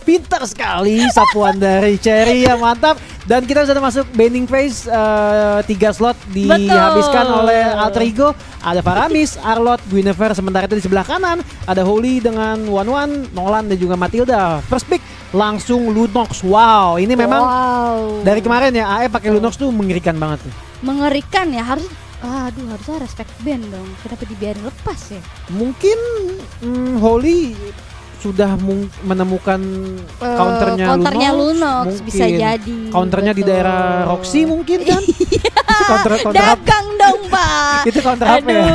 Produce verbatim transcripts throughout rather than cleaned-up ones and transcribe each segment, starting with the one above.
Pintar sekali sapuan dari Cherry ya, mantap. Dan kita sudah masuk bending phase, uh, tiga slot dihabiskan Betul. oleh Alter Ego. Ada Faramis, Arlott, Guinevere. Sementara itu di sebelah kanan ada Holy dengan One One, Nolan dan juga Matilda. First pick langsung Lunox. Wow, ini memang wow. dari kemarin ya A E pakai Lunox tuh mengerikan banget tuh. Mengerikan ya, harus aduh harusnya respect band dong. Kenapa dibiarin lepas ya? Mungkin hmm, Holy sudah menemukan uh, counternya, counternya Lunox, Lunox. bisa jadi. Counternya betul. Di daerah Roxy mungkin kan? counter, counter Dagang dong Pak. Itu counter apa ya?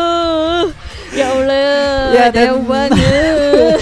Ya Allah, ya, jauh banget.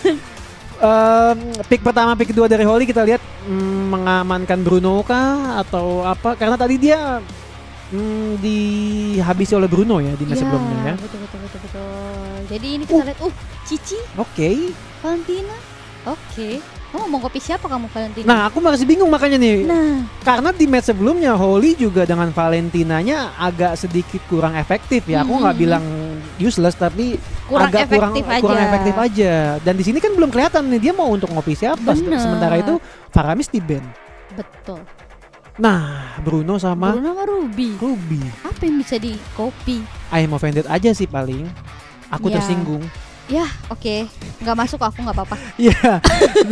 um, pick pertama, pick kedua dari Holy kita lihat mm, mengamankan Bruno kah atau apa? Karena tadi dia mm, dihabisi oleh Bruno ya di match ya, sebelumnya ya. Betul betul betul betul. Jadi ini kita uh. lihat, uh Cici, Oke. Okay. Valentina, oke. Okay. Kamu mau kopi siapa kamu Valentina? Nah aku masih bingung makanya nih. Nah. Karena di match sebelumnya Holy juga dengan Valentinanya agak sedikit kurang efektif ya. Aku nggak hmm. bilang useless tapi kurang agak kurang efektif aja. kurang efektif aja. Dan di sini kan belum kelihatan nih dia mau untuk ngopi siapa. Bener. Sementara itu Faramis di ban. Betul. Nah Bruno sama Bruno sama Ruby. Ruby. Apa yang bisa di copy? I am offended aja sih paling. Aku ya. tersinggung. Ya oke, okay. Nggak masuk aku nggak apa-apa. Iya.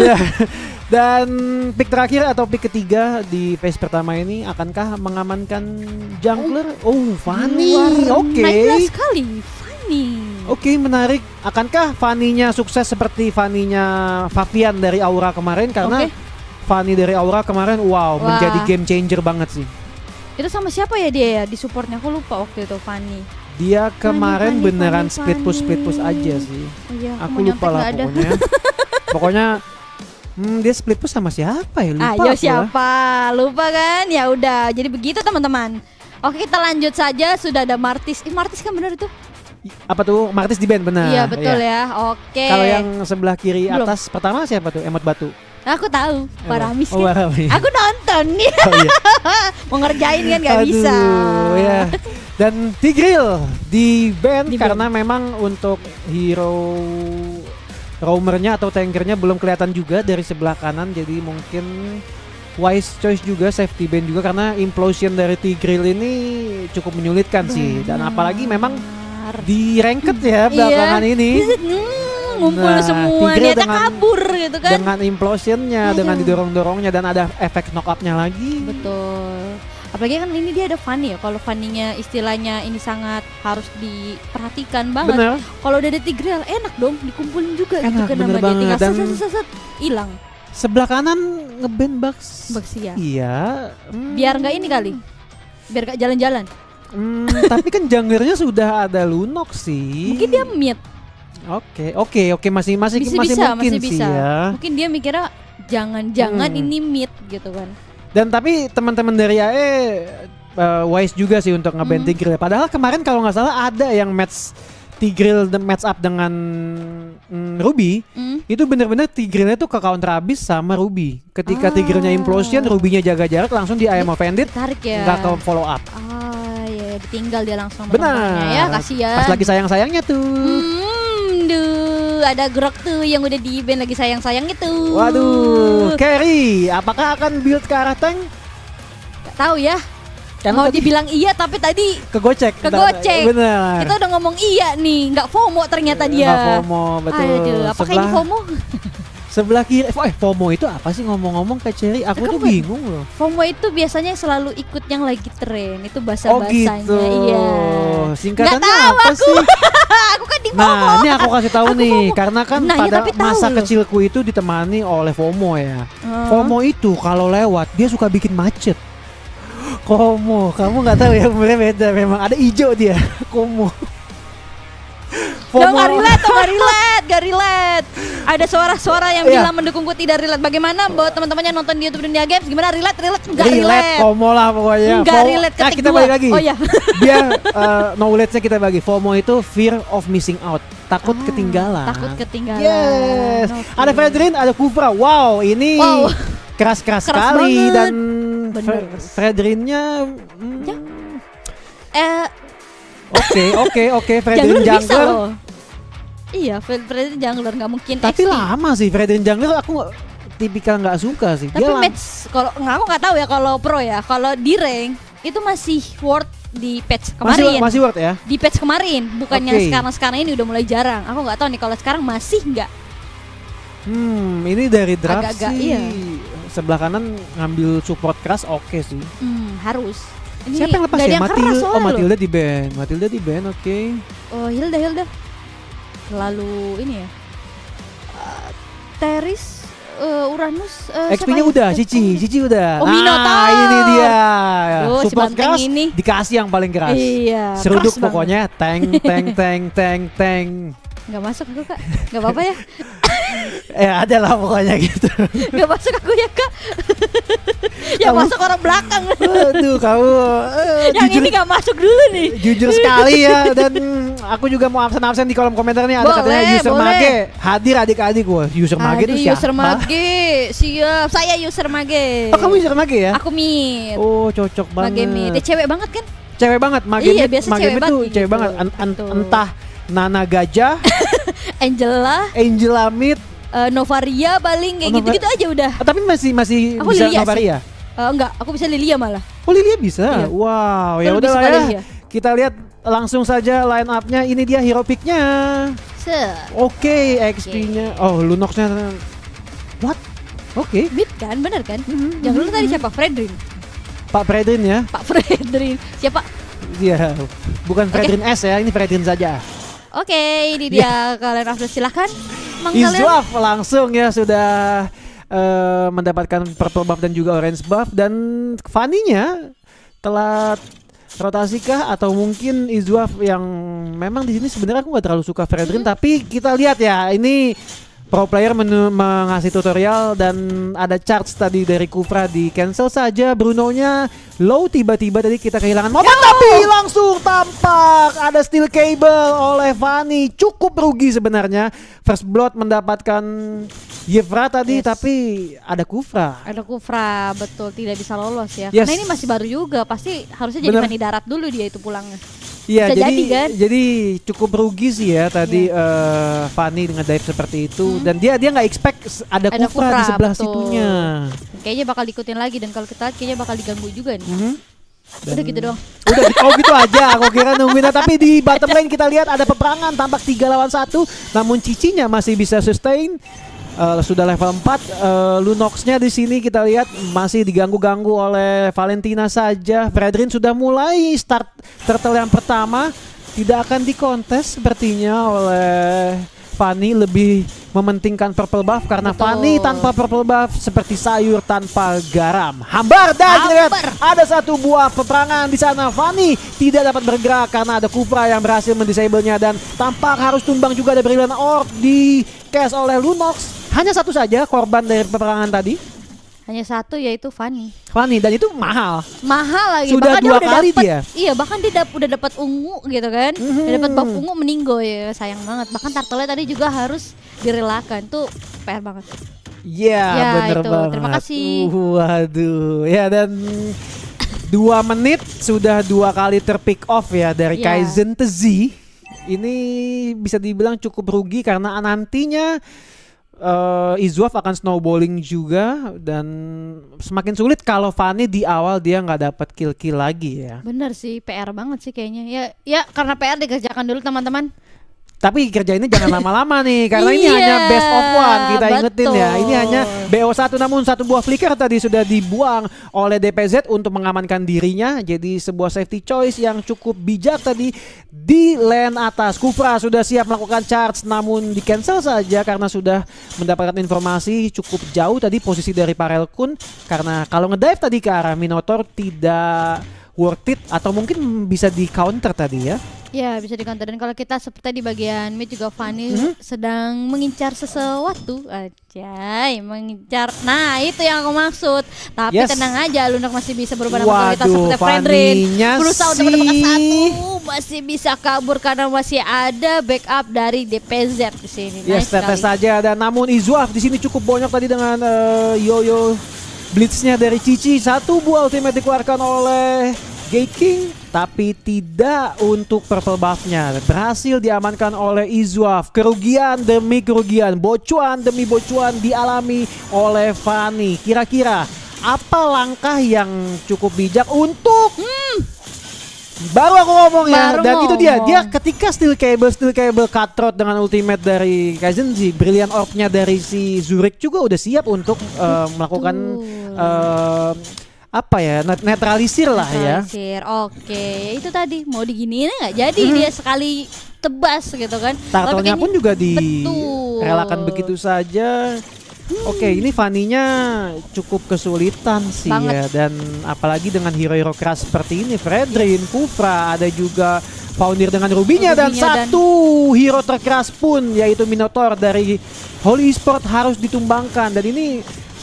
Dan pick terakhir atau pick ketiga di phase pertama ini akankah mengamankan jungler? Oh, oh Fanny. Oke. Okay. sekali, Fanny. Oke, okay, menarik. Akankah Fanny-nya sukses seperti Fanny-nya Fabian dari Aura kemarin? Karena okay. Fanny dari Aura kemarin wow, Wah. menjadi game changer banget sih. Itu sama siapa ya dia ya di supportnya? Aku lupa waktu itu Fanny. Dia kemarin Fanny, beneran Fanny, split push Fanny. split push aja sih. Oh iya, aku, aku lupa lah pokoknya. pokoknya hmm, dia split push sama siapa ya? Lupa. Ayo siapa? Lah. Lupa kan? Ya udah. Jadi begitu teman-teman. Oke kita lanjut saja. Sudah ada Martis. Eh Martis kan benar itu? Apa tuh? Martis di band benar. Iya betul iya. ya. Oke. Kalau yang sebelah kiri Belum. atas pertama siapa tuh? Emot batu. Aku tahu, Faramis oh, kan. oh, Aku nonton nih. Oh, iya. Mau ngerjain kan gak Aduh, bisa. Ya. Dan Tigreal di band di karena band. memang untuk hero roamernya atau tankernya belum kelihatan juga dari sebelah kanan, jadi mungkin wise choice juga safety band juga karena implosion dari Tigreal ini cukup menyulitkan Benar. sih, dan apalagi memang di ranked ya belakangan iya. ini. Ngumpul nah, semua niatnya kabur gitu kan. Dengan implosionnya, Aduh. dengan didorong-dorongnya dan ada efek knock up-nya lagi. Betul. Apalagi kan ini dia ada Fanny ya. Kalau Fanny-nya istilahnya ini sangat harus diperhatikan banget. Kalau udah ada Tigreal enak dong dikumpulin juga enak, gitu kan nama dia tinggal set set set hilang. Sebelah kanan ngeband Bugs. Bugs ya. Iya. Hmm. Biar nggak ini kali. Biar nggak jalan-jalan. Hmm, tapi kan junglernya sudah ada Lunox sih. Mungkin dia mid. Oke, oke, oke masih masih bisa, masih bisa, mungkin masih sih bisa. ya. Mungkin dia mikirnya jangan-jangan hmm. ini mid gitu kan. Dan tapi teman-teman dari A E uh, wise juga sih untuk ngeband hmm. Tigreal. Padahal kemarin kalau nggak salah ada yang match Tigreal match up dengan mm, Ruby. Hmm. Itu bener-bener Tigrealnya tuh ke counter abis sama Ruby. Ketika ah. Tigrealnya implosion, Ruby-nya jaga jarak langsung di I am offended. Tarik ya. Nggak ke follow up. Ah ya, ditinggal dia langsung. Benar. Ya kasihan. Pas lagi sayang-sayangnya tuh. Hmm, duh, ada Grok tuh yang udah di band lagi sayang-sayang itu. Waduh, carry. Apakah akan build ke arah tank? Gak tahu ya. Karena mau tadi dibilang iya tapi tadi kegocek. Kegocek. Benar. Kita udah ngomong iya nih, nggak FOMO ternyata dia. Nggak FOMO, betul. Aduh, apakah sebelah, ini FOMO? Sebelah kiri, eh FOMO itu apa sih ngomong-ngomong Kak Cherry? Aku Kamu tuh bingung loh. FOMO itu biasanya selalu ikut yang lagi tren, itu bahasa-bahasanya. Oh gitu. Iya. Singkatannya apa aku. sih? Aku kan di FOMO. Nah, ini aku kasih tahu aku nih, FOMO. Karena kan nah, pada ya, masa loh. kecilku itu ditemani oleh FOMO ya. Hmm. FOMO itu kalau lewat dia suka bikin macet. Komo, kamu nggak tahu ya, umurnya beda memang. Ada hijau dia, Komo. FOMO. Gak relate, gak relate, gak relate. Ada suara-suara yang yeah. bilang mendukungku tidak relate. Bagaimana buat teman-teman yang nonton di YouTube Dunia Games? Gimana relate, relate, gak relate? Relate, Komo lah pokoknya. Gak relate, ketik nah, kita dua. balik lagi. Oh ya. Biar uh, knowledge-nya kita bagi. FOMO itu fear of missing out. Takut ah, ketinggalan. Takut ketinggalan. Yes. Okay. Ada Fredrin, ada Kufra. Wow, ini wow. keras-keras Keras sekali banget. dan Fredrinnya hmm. ya. eh Oke, oke, oke, Fredrin Jungler. Iya, Fredrin Jungler nggak mungkin. Tapi X P. lama sih Fredrin Jungler, aku tipikal nggak suka sih. Tapi Dia match kalau nggak aku nggak tahu ya kalau pro ya. Kalau di rank itu masih worth di patch kemarin. Masih, masih worth ya? Di patch kemarin, bukannya Okay. sekarang-sekarang ini udah mulai jarang. Aku nggak tahu nih kalau sekarang masih nggak. Hmm, ini dari draft Agak-agak, sih. iya. Sebelah kanan ngambil support keras oke sih. Hmm, harus. Ini Siapa yang lepas nggak ada ya? yang keras Matilda. Oh, soalnya loh. Matilda di ban. Matilda di ban, oke. Oh, Hilda, Hilda. Lalu ini ya. Uh, Teris, uh, Uranus, uh, X P-nya siapa ya? udah, Cici, Cici udah. Oh, Minotaur. Nah, ini dia. Duh, si Support banteng keras ini. dikasih yang paling keras. Iya. Seruduk keras banget. pokoknya, tank, tank, tank, tank, tank. Nggak masuk aku kak, nggak apa-apa ya. Eh ada lah pokoknya gitu. Nggak masuk aku ya kak. Yang Kamu- masuk orang belakang. Aduh kamu eh, Yang jujur, ini nggak masuk dulu nih. jujur sekali ya. Dan aku juga mau absen-absen di kolom komentar nih. Ada Boleh, katanya user boleh. Mage hadir adik-adik. Wah user Mage itu Adi, siapa? user Mage, siap. Saya user Mage. Oh kamu user Mage ya? Aku mit. Oh cocok Mage mit. banget. Dia cewek banget kan? Cewek banget Mage Iya, mit. biasa Mage cewek mit banget tuh gitu. cewek banget. En- en- Betul. entah Nana Gajah, Angela, Angela Mit. uh, Novaria paling kayak Oh, gitu-gitu aja udah. Ah, tapi masih masih Aku bisa Lilia sih. Novaria. Uh, enggak, aku bisa Lilia malah. Oh Lilia bisa. Iya. Wow, Aku ya lebih udah suka lah ya. Lilia. Kita lihat langsung saja line up-nya. Ini dia hero pick-nya. Set. Oke, X P-nya. Oh, Lunox-nya. What? Oke. Mid kan, bener kan? Mhm, Yang dulu mhm, tadi mhm. siapa? Fredrin. Pak Fredrin ya. Pak Fredrin. Siapa? Iya. Bukan Fredrin S ya, ini Fredrin saja. Oke, ini dia kalian upload silahkan. Mang kalian. Izwaf langsung ya sudah eh, mendapatkan purple buff dan juga orange buff. Dan Fanny-nya telat rotasi kah atau mungkin Izwaf yang memang di sini sebenarnya aku nggak terlalu suka Fredrin, Hmm. tapi kita lihat ya ini pro player menu- mengasih tutorial dan ada charge tadi dari Kufra di cancel saja. Bruno-nya low, tiba-tiba tadi kita kehilangan momen tapi langsung tampak ada steel cable oleh Fanny. Cukup rugi sebenarnya. First blood mendapatkan Yevra tadi, Yes. tapi ada Kufra. Ada Kufra, betul tidak bisa lolos ya. Yes. Karena ini masih baru juga, pasti harusnya jadi Bener. mani darat dulu dia itu pulangnya. Iya, Bisa jadi jadi, kan? jadi cukup rugi sih ya tadi eh, Fanny dengan dive seperti itu. Hmm. Dan dia dia nggak expect s- ada, Ada Kufra, di Kufra, sebelah betul. situnya. Kayaknya bakal diikutin lagi dan kalau kita lihat kayaknya bakal diganggu juga nih. Mhm. Udah Dan- gitu doang. Udah gitu, oh gitu aja. Aku kira nungguin, tapi di bottom lane kita lihat ada peperangan tampak tiga lawan satu. Namun Cicinya masih bisa sustain. Eh, sudah level empat. Eh, Lunox-nya di sini kita lihat masih diganggu-ganggu oleh Valentina saja. Fredrin sudah mulai start turtle yang pertama. Tidak akan dikontes sepertinya oleh Fanny, lebih mementingkan purple buff karena Betul. Fanny tanpa purple buff seperti sayur tanpa garam. Hambar dan kita lihat Hambar. ada satu buah peperangan di sana. Fanny tidak dapat bergerak karena ada Kufra yang berhasil mendisable-nya dan tampak harus tumbang juga. Ada Brilliant Orb di cast oleh Lunox. Hanya satu saja korban dari peperangan tadi, Hanya satu yaitu Fanny. Fanny, dan itu mahal. Mahal lagi. Sudah bahkan dua dia udah kali dapet- dia. Iya, bahkan dia dap- udah dapat ungu gitu kan. Mhm. Udah dapat buff ungu meninggo ya, sayang banget. Bahkan turtle tadi juga harus direlakan. Tuh P R banget. Iya, Ya, bener itu. banget. Terima kasih. Uh, waduh, ya dan dua menit sudah dua kali terpick off ya dari Ya. Kaizen Tezi. Ini bisa dibilang cukup rugi karena nantinya uh, Izwaf akan snowballing juga dan semakin sulit kalau Fanny di awal dia nggak dapat kill-kill lagi ya. Bener sih, P R banget sih kayaknya. Ya, ya karena P R dikerjakan dulu teman-teman. Tapi kerjainnya jangan lama-lama nih karena ini Iya, hanya best of one, kita ingetin ya. Ini betul. hanya B O satu namun satu buah flicker tadi sudah dibuang oleh D P Z untuk mengamankan dirinya. Jadi sebuah safety choice yang cukup bijak tadi di lane atas. Kufra sudah siap melakukan charge namun di cancel saja karena sudah mendapatkan informasi cukup jauh tadi posisi dari Parel Kun. Karena kalau ngedive tadi ke arah Minotaur tidak worth it atau mungkin bisa di counter tadi ya. Ya bisa di counter dan kalau kita seperti di bagian mid juga Fanny Mhm. sedang mengincar sesuatu aja, mengincar. Nah itu yang aku maksud. Tapi Yes. tenang aja, Lunak masih bisa berubah nama kita Waduh, seperti Fredrin. Fanny-nya Berusaha untuk sih. mendapatkan satu, masih bisa kabur karena masih ada backup dari D P Z di sini. Yes, Nice tetes sekali. saja. Dan namun Izwaf di sini cukup banyak tadi dengan eh, Yoyo Blitznya dari Cici. Satu buah ultimate dikeluarkan oleh Gate King. tapi tidak untuk purple buff-nya. Berhasil diamankan oleh Izuaf. Kerugian demi kerugian, bocuan demi bocuan dialami oleh Fanny. Kira-kira apa langkah yang cukup bijak untuk hmm, baru aku ngomong ya. Baru Dan ngomong. itu dia, dia ketika steel cable steel cable cutthroat dengan ultimate dari Kaizenji, brilliant orb-nya dari si Zurich juga udah siap untuk uh, melakukan uh, apa ya, net netralisir lah ya. Netralisir, oke. Itu tadi mau diginiin nggak jadi hmm. dia sekali tebas gitu kan. Turtle-nya pun juga betul. direlakan begitu saja. Hmm. Oke, ini Fanny-nya cukup kesulitan sih banget. Ya. Dan apalagi dengan hero-hero keras seperti ini, Fredrin, yes. Kufra, ada juga Foundir dengan Rubinya, dan satu dan... hero terkeras pun yaitu Minotaur dari Holy Esport harus ditumbangkan. Dan ini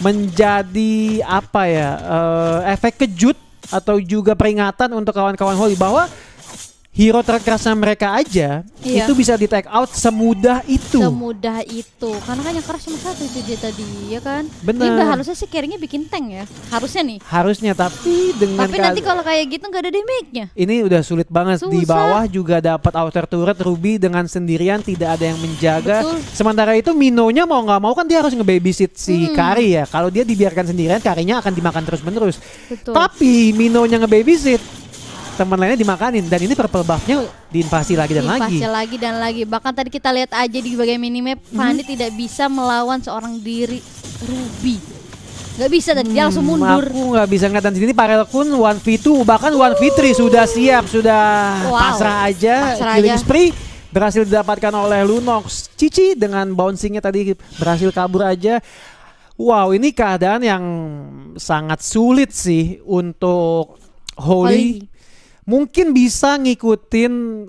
menjadi apa ya, uh, efek kejut atau juga peringatan untuk kawan-kawan Holy bahwa hero terkerasnya mereka aja iya. itu bisa di take out semudah itu. Semudah itu. Karena kan yang keras cuma satu itu dia tadi, ya kan? Bener. Ini harusnya sih carry-nya bikin tank ya. Harusnya nih. Harusnya, tapi dengan Tapi nanti kalau kayak gitu nggak ada damage-nya. Ini udah sulit banget. Susah. Di bawah juga dapat outer turret, Ruby dengan sendirian tidak ada yang menjaga. Betul. Sementara itu Minonya mau nggak mau kan dia harus nge-babysit si hmm. Kari ya. Kalau dia dibiarkan sendirian, Karinya akan dimakan terus-menerus. Tapi Minonya nge-babysit, teman lainnya dimakanin, dan ini purple buff-nya diinvasi lagi dan lagi. Diinvasi lagi dan lagi. Bahkan tadi kita lihat aja di bagian minimap, hmm. Fanny tidak bisa melawan seorang diri Ruby. Gak bisa tadi, hmm, dia langsung mundur. Aku gak bisa ngeliat, dan di sini Parel Kun one v two, bahkan uh. one v three sudah siap, sudah wow. pasrah aja. Pasrah Killing aja. spree berhasil didapatkan oleh Lunox. Cici dengan bouncingnya tadi berhasil kabur aja. Wow, ini keadaan yang sangat sulit sih untuk Holy. Holy. Mungkin bisa ngikutin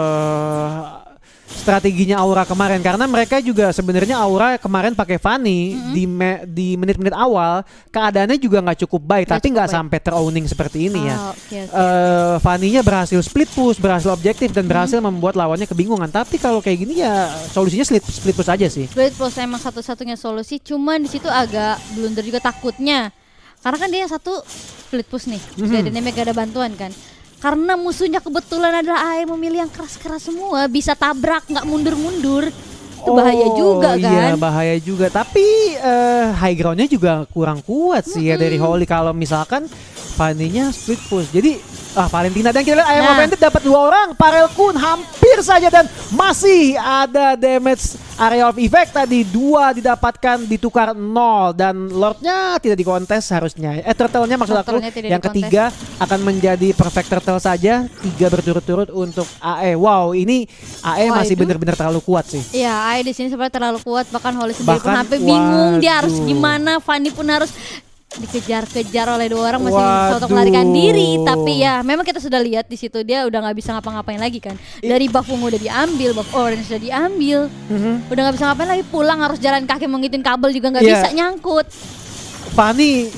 uh, strateginya Aura kemarin, karena mereka juga sebenarnya Aura kemarin pakai Fanny mm-hmm. di di menit-menit awal keadaannya juga nggak cukup baik, gak tapi nggak sampai terowning seperti ini oh, ya. Okay, okay. Uh, Fanny-nya berhasil split push, berhasil objektif, dan berhasil mm-hmm. membuat lawannya kebingungan. Tapi kalau kayak gini ya solusinya split split push aja sih. Split push emang satu-satunya solusi, cuman di situ agak blunder juga takutnya, karena kan dia yang satu split push nih, mm-hmm. gak ada damage, gak ada bantuan kan. Karena musuhnya kebetulan adalah A E memilih yang keras-keras semua, bisa tabrak, nggak mundur-mundur. Itu bahaya oh, juga kan? Iya, bahaya juga. Tapi uh, high ground-nya juga kurang kuat sih mm-hmm. ya dari Holy kalau misalkan Fanny-nya split push. Jadi ah Valentina, dan kita lihat A E nah. Offended dapat dua orang, Parel Kun hampir saja, dan masih ada damage area of effect tadi, dua didapatkan ditukar nol, dan Lordnya tidak dikontes harusnya. Eh turtle-nya maksud aku yang ketiga akan menjadi perfect turtle saja, tiga berturut-turut untuk A E. Wow, ini A E Wah, masih benar-benar terlalu kuat sih. Iya, A E di sini sebenarnya terlalu kuat, bahkan Holy sendiri bahkan, pun sampai bingung waduh. dia harus gimana, Fanny pun harus dikejar-kejar oleh dua orang, masih untuk melarikan diri. Tapi ya memang kita sudah lihat di situ dia udah nggak bisa ngapa-ngapain lagi kan. Dari buff ungu udah diambil, buff orange udah diambil, mm-hmm. udah nggak bisa ngapain lagi, pulang harus jalan kaki mengitin kabel juga nggak yeah. bisa nyangkut. Fanny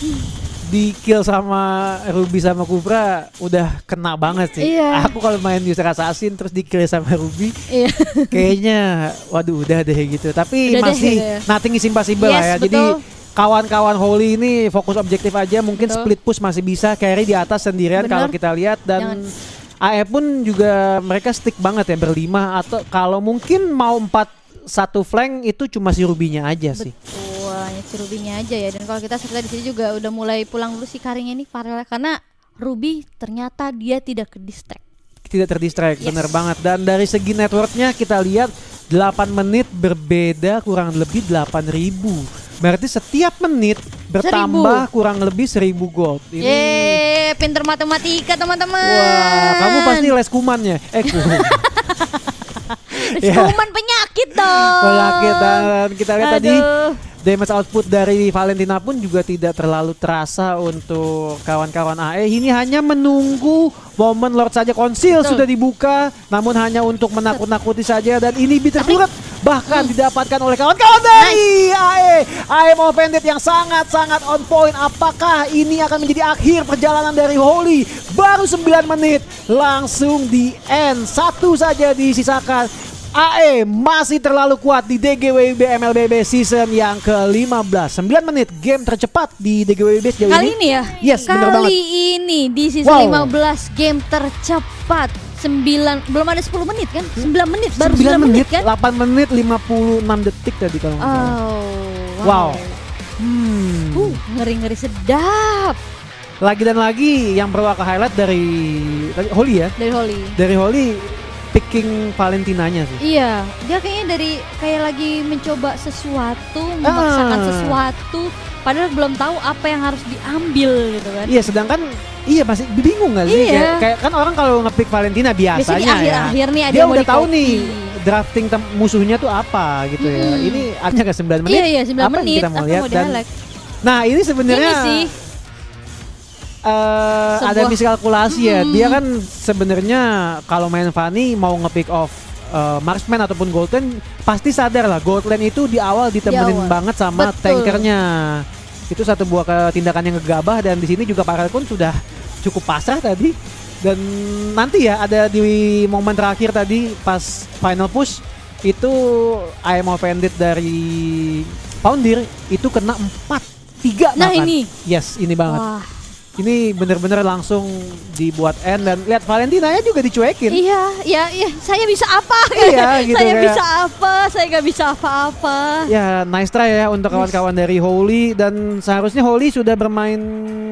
di kill sama Ruby sama Kufra udah kena banget sih. Yeah. Aku kalau main user assassin terus di kill sama Ruby, yeah. kayaknya waduh udah deh gitu. Tapi udah masih deh, nothing is impossible yes, lah ya. Betul. Jadi kawan-kawan Holy ini fokus objektif aja, mungkin Betul. split push masih bisa, carry di atas sendirian kalau kita lihat, dan Jangan. A E pun juga mereka stick banget ya berlima, atau kalau mungkin mau empat satu flank itu cuma si Rubinya aja sih. Betul, hanya si Rubinya aja ya. Dan kalau kita seperti di sini juga udah mulai pulang dulu si Karinya nih, Parel, karena Ruby ternyata dia tidak ke distract. Tidak terdistract, yes. bener banget. Dan dari segi networknya kita lihat delapan menit berbeda kurang lebih delapan ribu. Berarti setiap menit bertambah seribu. Kurang lebih seribu gold. Ini Yeay, pinter matematika teman-teman. Wah, kamu pasti les kumannya. Eh, kuman. Les kuman penyakit dong. Penyakit, dan kita lihat Aduh. tadi damage output dari Valentina pun juga tidak terlalu terasa untuk kawan-kawan A E. Ini hanya menunggu momen Lord saja. Konsil Betul. sudah dibuka, namun hanya untuk menakut-nakuti saja, dan ini bitter turret bahkan hmm. didapatkan oleh kawan-kawan dari nice. A E. A E Offended yang sangat-sangat on point. Apakah ini akan menjadi akhir perjalanan dari Holy? Baru sembilan menit langsung di end. Satu saja disisakan. A E masih terlalu kuat di D G W B M L B B season yang ke lima belas. sembilan menit game tercepat di D G W B sejauh Kali ini. ini ya? Yes, Kali bener banget. ini di season Wow. lima belas game tercepat. sembilan belum ada sepuluh menit kan? sembilan menit baru sembilan sembilan menit, menit kan? delapan menit lima puluh enam detik tadi kalau nggak salah. Oh. Wow. Hmm. Uh, ngeri-ngeri sedap. Lagi dan lagi yang perlu aku highlight dari dari Holy ya. Dari Holy. Dari Holy picking Valentinanya sih. Iya, dia kayaknya dari kayak lagi mencoba sesuatu, memaksakan Ah. sesuatu, padahal belum tahu apa yang harus diambil gitu kan. Iya, sedangkan iya masih bingung gak sih? Iya. Kayak, kayak kan orang kalau nge-pick Valentina biasanya Biasanya di ya. akhir-akhir nih ada dia yang mau udah tahu di-copy. nih drafting tem- musuhnya tuh apa gitu ya. Hmm. Ini artinya ke sembilan menit. Iya, iya, sembilan apa yang menit. kita mau Apa lihat mau dan di-highlight? nah, ini sebenarnya Ini sih eh, Sebuah- ada miskalkulasi ya. Mm-mm. Dia kan sebenarnya kalau main Fanny mau nge-pick off eh, marksman ataupun goldland pasti sadar lah goldland itu di awal ditemenin Di awal. banget sama Betul. tankernya. Itu satu buah ketindakan yang gegabah dan di sini juga Parel pun sudah cukup pasrah tadi. Dan nanti ya ada di momen terakhir tadi pas final push itu I am offended dari Foundir itu kena empat tiga Nah, bahkan. ini. Yes, ini banget. wah. Ini bener-bener langsung dibuat end dan lihat Valentina ya juga dicuekin. Iya, ya, iya, saya bisa apa? Iya, gitu saya kayak- bisa apa? Saya nggak bisa apa-apa. Ya nice try ya untuk kawan-kawan dari Holy dan seharusnya Holy sudah bermain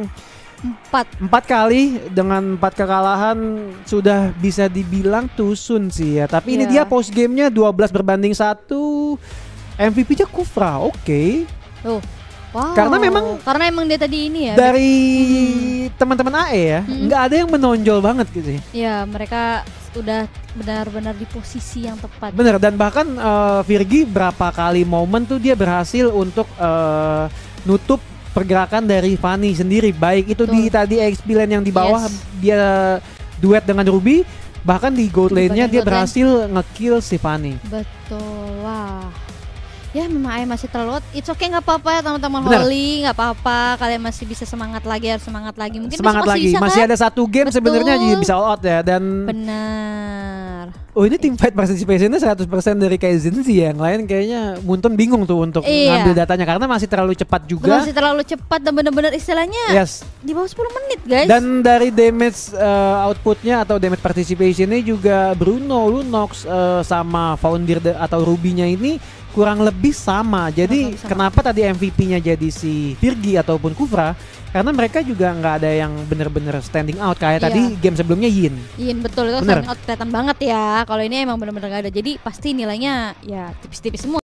Empat. empat kali dengan empat kekalahan sudah bisa dibilang too soon sih ya. Tapi ini Iya. dia post gamenya dua belas berbanding satu. M V P-nya Kufra, oke. Tuh. Wow. Karena memang- karena emang dia tadi ini ya. Dari teman-teman A E ya, Mm-mm. nggak ada yang menonjol banget gitu sih. Ya, mereka udah benar-benar di posisi yang tepat. Bener, dan bahkan eh, Virgi berapa kali momen tuh dia berhasil untuk eh, nutup pergerakan dari Fanny sendiri. Baik itu di Betul. tadi X P lane yang di bawah Yes. dia duet dengan Ruby, bahkan di gold Di lane-nya bagian dia gold lane. berhasil nge-kill si Fanny. Betul. Wah. Ya memang Ayah masih terlalu It's okay, nggak apa-apa ya teman-teman Bener. Holy, nggak apa-apa. Kalian masih bisa semangat lagi, harus semangat lagi. Mungkin Semangat besok lagi, bisa, masih kan? ada satu game Betul. sebenarnya jadi bisa all out ya. Dan Benar. oh ini team fight participation-nya seratus persen dari Kaizen sih. Yang lain kayaknya Munton bingung tuh untuk Iya. ngambil datanya karena masih terlalu cepat juga. Masih terlalu cepat dan benar-benar istilahnya Yes. di bawah sepuluh menit guys. Dan dari damage uh, outputnya atau damage participationnya juga Bruno, Lunox uh, sama Foundir de- atau Ruby-nya ini kurang lebih sama. Jadi Kurang lebih sama. kenapa tadi M V P-nya jadi si Virgi ataupun Kufra? Karena mereka juga nggak ada yang bener-bener standing out kayak Iya. tadi game sebelumnya Yin. Iya betul itu Bener. standing out kelihatan banget ya. Kalau ini emang benar-benar gak ada. Jadi pasti nilainya ya tipis-tipis semua.